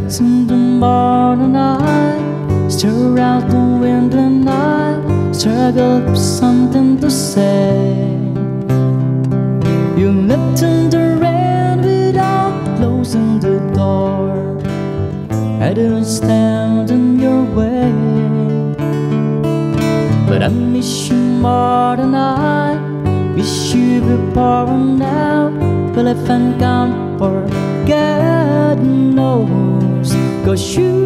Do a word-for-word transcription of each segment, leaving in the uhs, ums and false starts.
lights in the morning night, stir out the wind and night, struggle for something to say. You left in the rain without closing the door. I didn't stand in your way, but I miss you more than I miss you before and now. Well, if I can't forget, knows, 'cause you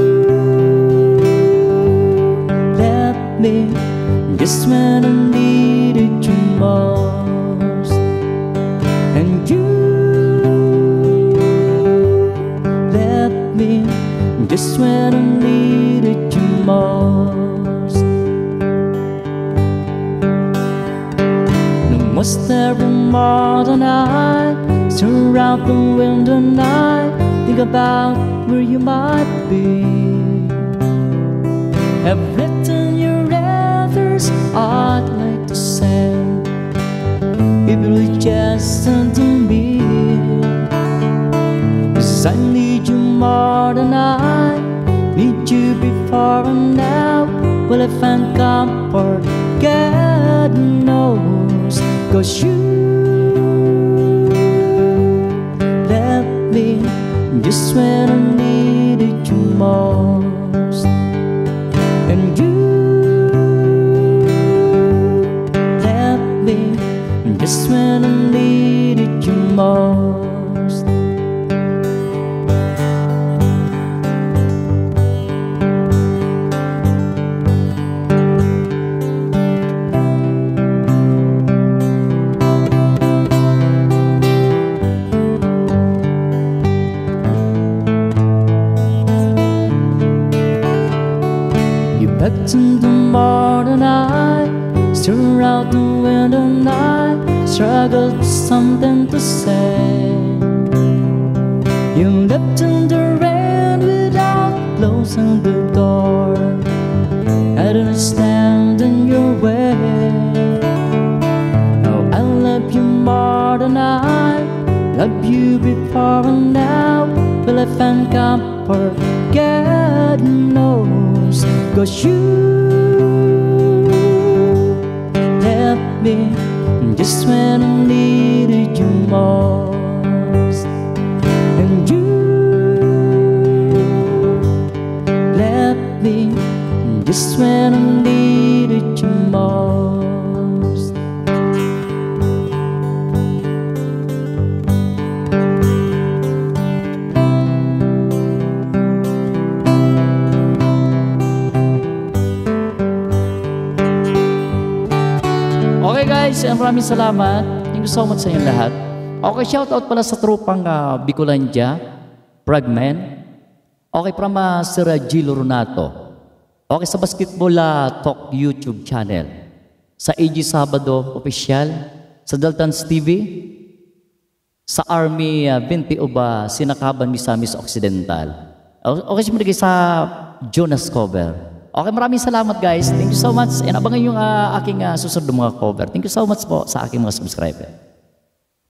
left me just when I needed you most. And you left me just when I needed you most. No was there more than I stir out the wind and I think about where you might be. Have written your letters I'd like to send, if it was just to me, 'cause I need you more than I need you before and now. Well, if I can't forget, knows, 'cause you left me just when I needed you most. And you left me just when I needed you most. Back in the morning night, stir out the wind and night, struggle for something to say. You left in the rain without closing the door. I didn't stand in your way. Now I love you more than I loved you before and now. But if I can't forget, knows, 'cause you left me just when I needed you most. And you left me just when I needed you most. Okay guys, maraming salamat. Thank you so much sa inyong lahat. Okay, shoutout pala sa trupang uh, Bicolandia, Fragment. Okay, from uh, Sir Gil Ronato. Okay, sa Basketball uh, Talk YouTube channel. Sa A G Sabado Official. Sa Daltons T V. Sa Army uh, twenty of uh, Sinakaban, Misamis Occidental. Okay, siyempre sa Jonas Cover. Okay, maraming salamat guys. Thank you so much. And abangan yung uh, aking uh, susunod mga cover. Thank you so much po sa aking mga subscriber.